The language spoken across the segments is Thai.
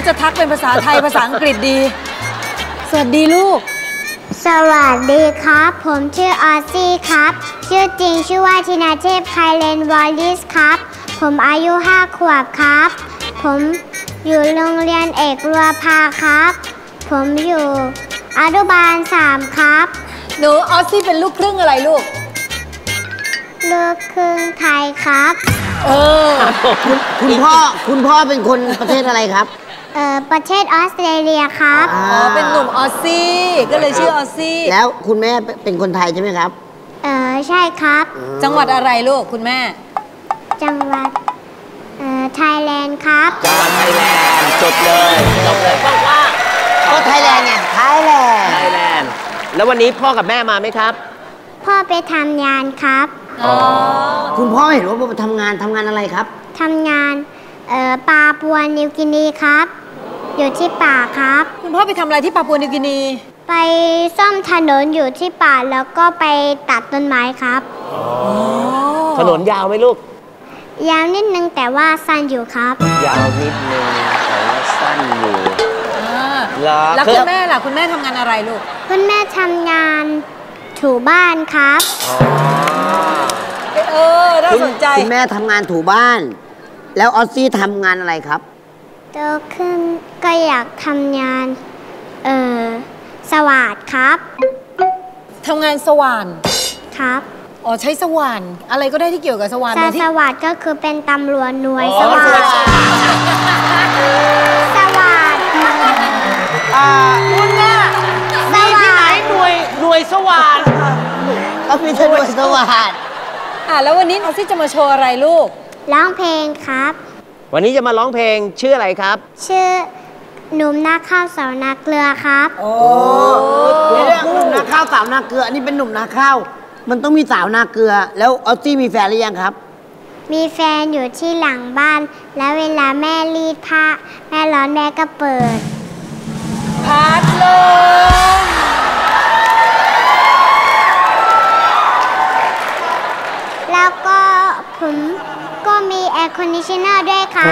จะทักเป็นภาษาไทยภาษาอังกฤษดีสวัสดีลูกสวัสดีครับผมชื่อออซซี่ครับชื่อจริงชื่อว่าธินาเทพไคเลนวอลลิสครับผมอายุ5 ขวบครับผมอยู่โรงเรียนเอกรัวภาครับผมอยู่อนุบาล3ครับหนูออซซี่เป็นลูกครึ่งอะไรลูกลูกครึ่งไทยครับคุณพ่อเป็นคนประเทศอะไรครับประเทศออสเตรเลียครับเป็นหนุ่มออซซี่ก็เลยชื่อออซซี่แล้วคุณแม่เป็นคนไทยใช่ไหมครับใช่ครับจังหวัดอะไรลูกคุณแม่จังหวัดไทยแลนด์ครับจังหวัดไทยแลนด์จบเลยว่าก็ไทยแลนด์ไงไทยแลนด์แล้ววันนี้พ่อกับแม่มาไหมครับพ่อไปทำงานครับคุณพ่อเห็นว่าไปทำงานอะไรครับทำงานปาปัวนิวกินีครับอยู่ที่ป่าครับคุณพ่อไปทำอะไรที่ปาปัวนิวกินีไปซ่อมถนนอยู่ที่ป่าแล้วก็ไปตัดต้นไม้ครับถนนยาวไหมลูกยาวนิดนึงแต่ว่าสั้นอยู่ครับยาวนิดนึงแต่ว่าสั้นอยู่แล้วคุณแม่ล่ะคุณแม่ทำงานอะไรลูกคุณแม่ทำงานถูบ้านครับน่าสนใจคุณแม่ทำงานถูบ้านแล้วออซซี่ทำงานอะไรครับโตขึ้นก็อยากทำงานสว่านครับทำงานสว่านครับใช้สว่านอะไรก็ได้ที่เกี่ยวกับสว่านสว่านก็คือเป็นตำรวจหน่วยสว่านสว่านคุณน่ะมีที่ไหนหน่วยสว่านก็มีหน่วยสว่านแล้ววันนี้ออซซี่จะมาโชว์อะไรลูกร้องเพลงครับวันนี้จะมาร้องเพลงชื่ออะไรครับชื่อหนุ่มนาข้าวสาวนาเกลือครับหนุ่มนาข้าวสาวนาเกลืออันนี้เป็นหนุ่มนาข้าวมันต้องมีสาวนาเกลือแล้วออซซี่มีแฟนหรือยังครับมีแฟนอยู่ที่หลังบ้านแล้วเวลาแม่รีดผ้าแม่ร้อนแม่ก็เปิดพัดลมแล้วก็ผมก็มีแอร์คอนดิชเนอร์ด้วยค่ะ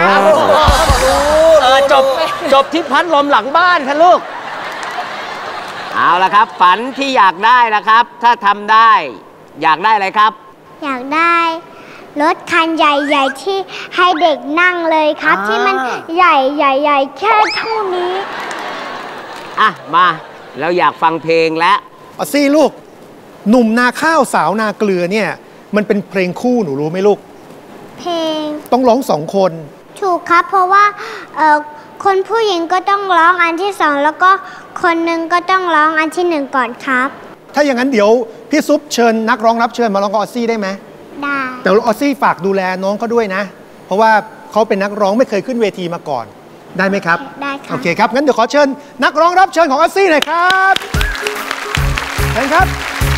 จบที่พัดลมหลังบ้านค่ะลูกเอาละครับฝันที่อยากได้นะครับถ้าทำได้อยากได้อะไรครับอยากได้รถคันใหญ่ๆที่ให้เด็กนั่งเลยครับที่มันใหญ่แค่เท่านี้มาเราอยากฟังเพลงและออซซี่ลูกหนุ่มนาข้าวสาวนาเกลือเนี่ยมันเป็นเพลงคู่หนูรู้ไหมลูกเพลงต้องร้อง2 คนถูกครับเพราะว่าคนผู้หญิงก็ต้องร้องอันที่2แล้วก็คนหนึ่งก็ต้องร้องอันที่1ก่อนครับถ้าอย่างนั้นเดี๋ยวพี่ซุปเชิญนักร้องรับเชิญมาร้องกับออซซี่ได้ไหมได้แต่ออซซี่ฝากดูแลน้องเขาด้วยนะเพราะว่าเขาเป็นนักร้องไม่เคยขึ้นเวทีมาก่อนได้ไหมครับได้ครับโอเคครับงั้นเดี๋ยวขอเชิญนักร้องรับเชิญของออซซี่หน่อยครับเชิญครับ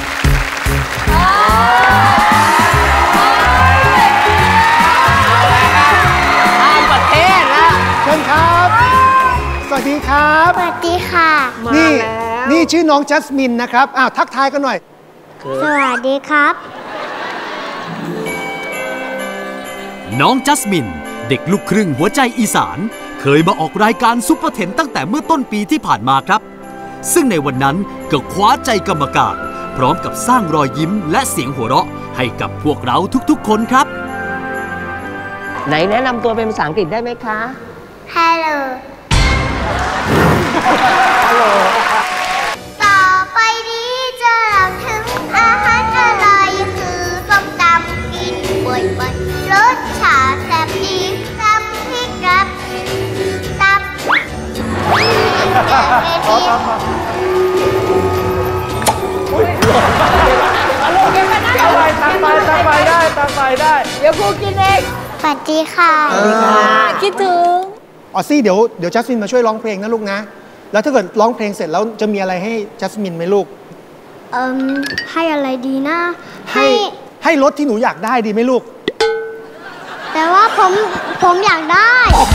เชิญครับสวัสดีครับสวัสดีค่ะนี่ชื่อน้องจัสมินนะครับทักทายกันหน่อยสวัสดีครับน้องจัสมินเด็กลูกครึ่งหัวใจอีสานเคยมาออกรายการซุปเปอร์เทนตั้งแต่เมื่อต้นปีที่ผ่านมาครับซึ่งในวันนั้นก็คว้าใจกรรมการพร้อมกับสร้างรอยยิ้มและเสียงหัวเราะให้กับพวกเราทุกๆคนครับไหนแนะนำตัวเป็นภาษาอังกฤษได้ไหมคะ Hello ต่อไปนี้จะเล่าถึงอาหารอร่อยคือส้มตำกินบ่อยๆรสชาติแซ่บดีตำพริกกับตำตั้งไปได้เดี๋ยวครูกินเองสวัสดีค่ะคิดถึงออซซี่เดี๋ยวจัสมินมาช่วยร้องเพลงนะลูกนะแล้วถ้าเกิดร้องเพลงเสร็จแล้วจะมีอะไรให้จัสมินไหมลูกให้อะไรดีนะให้รถที่หนูอยากได้ดีไหมลูกแต่ว่าผมอยากได้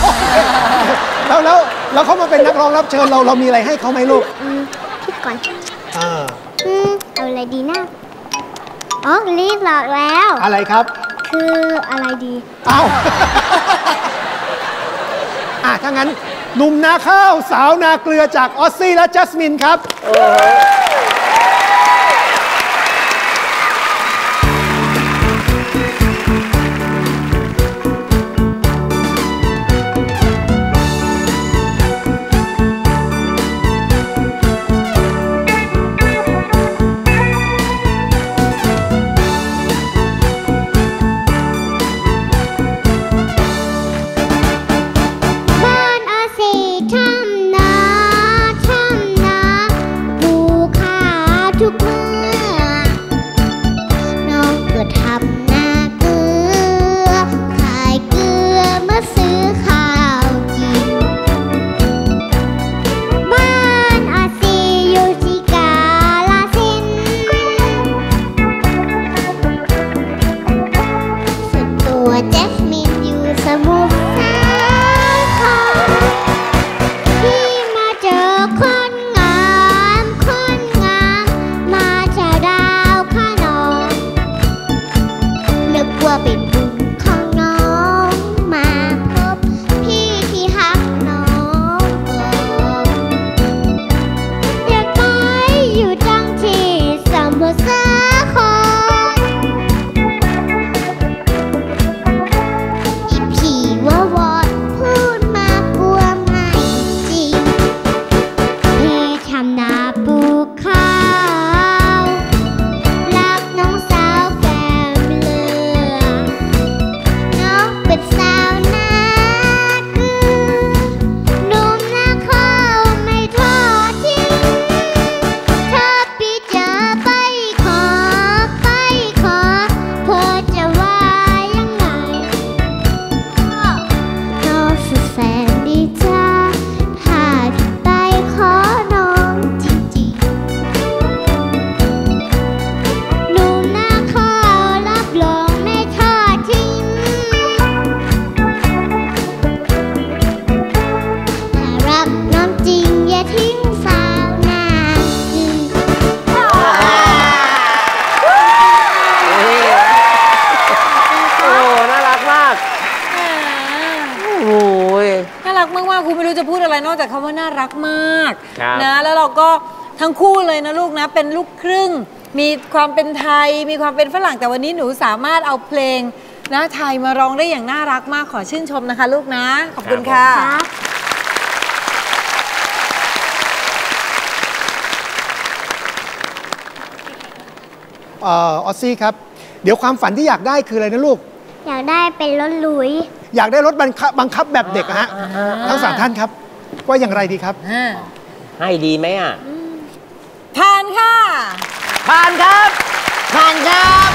แล้วเขามาเป็นนักร้องรับเชิญเรามีอะไรให้เขาไหมลูกคิดก่อนเอาอะไรดีนะรีบหลอกแล้วอะไรครับคืออะไรดีถ้างั้นหนุ่มนาข้าวสาวนาเกลือจากออสซี่และจัสมินครับครูไม่รู้จะพูดอะไรนอกจากคำว่าน่ารักมากนะแล้วเราก็ทั้งคู่เลยนะลูกนะเป็นลูกครึ่งมีความเป็นไทยมีความเป็นฝรั่งแต่วันนี้หนูสามารถเอาเพลงนะไทยมาร้องได้อย่างน่ารักมากขอชื่นชมนะคะลูกนะขอบคุณค่ะออสซี่ครับเดี๋ยวความฝันที่อยากได้คืออะไรนะลูกอยากได้เป็นรถหลุยอยากได้รถบังคับแบบเด็กฮะทั้ง3ท่านครับว่าอย่างไรดีครับให้ดีไหมอ่ะผ่านค่ะผ่านครับผ่านครับ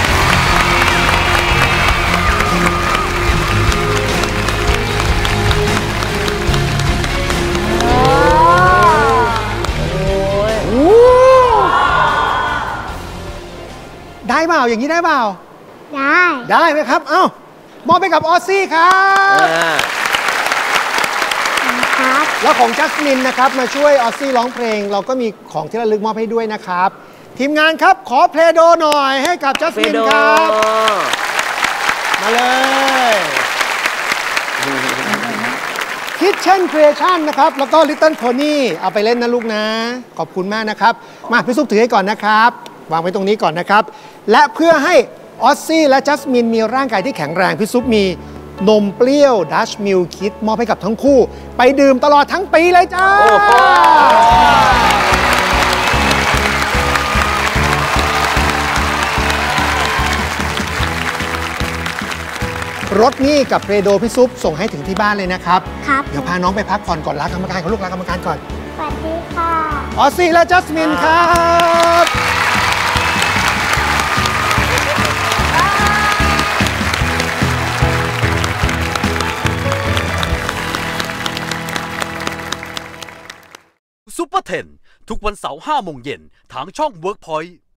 ได้เปล่าอย่างนี้ได้เปล่าได้ไหมครับเอ้ามอบไปกับออสซี่ครับแล้วของจัสมินนะครับมาช่วยออสซี่ร้องเพลงเราก็มีของที่ระลึกมอบให้ด้วยนะครับทีมงานครับขอเพลย์โดหน่อยให้กับจัสมินครับมาเลย Kitchen Creation นะครับแล้วก็ Little Pony เอาไปเล่นนะลูกนะขอบคุณมากนะครับมาพี่ซุปถือให้ก่อนนะครับวางไว้ตรงนี้ก่อนนะครับและเพื่อให้ออสซี่และจัสมินมีร่างกายที่แข็งแรงพี่ซุปมีนมเปรี้ยวดัชมิลคิดมอบให้กับทั้งคู่ไปดื่มตลอดทั้งปีเลยจ้ารถนี่กับเรโดพี่ซุปส่งให้ถึงที่บ้านเลยนะครับเดี๋ยวพาน้องไปพักผ่อนก่อนลากรรมการของลูกลากรรมการก่อนสวัสดีค่ะออสซี่และจัสมินครับซุปเปอร์10ทุกวันเสาร์ 5 โมงเย็นทางช่อง WorkPoint